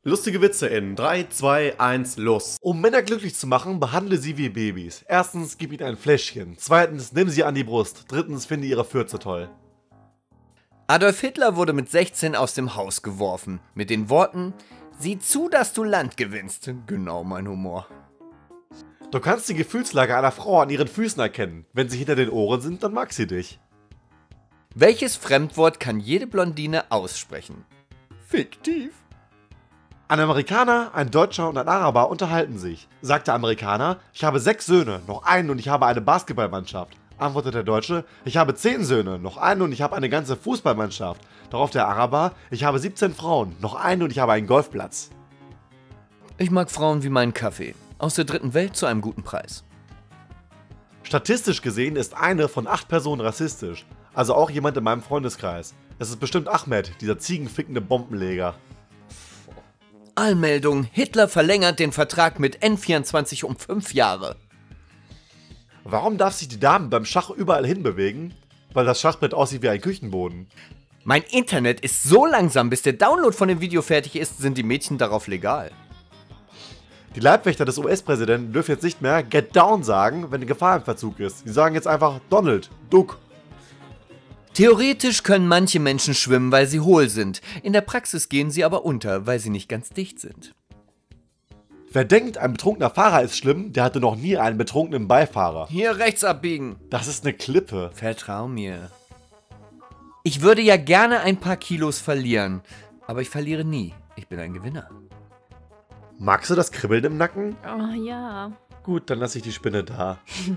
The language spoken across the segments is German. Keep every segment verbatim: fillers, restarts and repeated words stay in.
Lustige Witze in drei, zwei, eins, los. Um Männer glücklich zu machen, behandle sie wie Babys. Erstens, gib ihnen ein Fläschchen. Zweitens, nimm sie an die Brust. Drittens, finde ihre Fürze toll. Adolf Hitler wurde mit sechzehn aus dem Haus geworfen. Mit den Worten: Sieh zu, dass du Land gewinnst. Genau mein Humor. Du kannst die Gefühlslage einer Frau an ihren Füßen erkennen. Wenn sie hinter den Ohren sind, dann mag sie dich. Welches Fremdwort kann jede Blondine aussprechen? Fiktiv. Ein Amerikaner, ein Deutscher und ein Araber unterhalten sich. Sagt der Amerikaner: Ich habe sechs Söhne, noch einen und ich habe eine Basketballmannschaft. Antwortet der Deutsche: Ich habe zehn Söhne, noch einen und ich habe eine ganze Fußballmannschaft. Darauf der Araber: Ich habe siebzehn Frauen, noch einen und ich habe einen Golfplatz. Ich mag Frauen wie meinen Kaffee. Aus der dritten Welt zu einem guten Preis. Statistisch gesehen ist eine von acht Personen rassistisch. Also auch jemand in meinem Freundeskreis. Es ist bestimmt Ahmed, dieser ziegenfickende Bombenleger. Allmeldung: Hitler verlängert den Vertrag mit N vierundzwanzig um fünf Jahre. Warum darf sich die Dame beim Schach überall hinbewegen? Weil das Schachbrett aussieht wie ein Küchenboden. Mein Internet ist so langsam, bis der Download von dem Video fertig ist, sind die Mädchen darauf legal. Die Leibwächter des U S-Präsidenten dürfen jetzt nicht mehr Get Down sagen, wenn die Gefahr im Verzug ist. Sie sagen jetzt einfach Donald, Duck. Theoretisch können manche Menschen schwimmen, weil sie hohl sind. In der Praxis gehen sie aber unter, weil sie nicht ganz dicht sind. Wer denkt, ein betrunkener Fahrer ist schlimm, der hatte noch nie einen betrunkenen Beifahrer. Hier rechts abbiegen. Das ist eine Klippe. Vertrau mir. Ich würde ja gerne ein paar Kilos verlieren, aber ich verliere nie. Ich bin ein Gewinner. Magst du das Kribbeln im Nacken? Oh ja. Gut, dann lasse ich die Spinne da.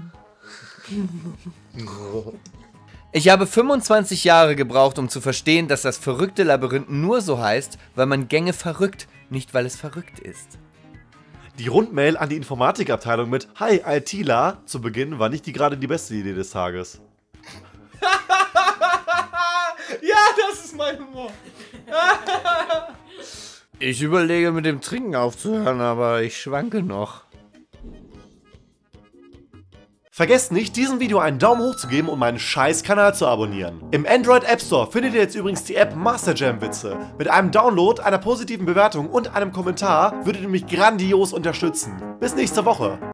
Ich habe fünfundzwanzig Jahre gebraucht, um zu verstehen, dass das verrückte Labyrinth nur so heißt, weil man Gänge verrückt, nicht weil es verrückt ist. Die Rundmail an die Informatikabteilung mit Hi, ITler zu Beginn war nicht die gerade die beste Idee des Tages. Ja, das ist mein Humor. Ich überlege, mit dem Trinken aufzuhören, aber ich schwanke noch. Vergesst nicht, diesem Video einen Daumen hoch zu geben und meinen scheiß Kanal zu abonnieren. Im Android App Store findet ihr jetzt übrigens die App Master Jam Witze. Mit einem Download, einer positiven Bewertung und einem Kommentar würdet ihr mich grandios unterstützen. Bis nächste Woche.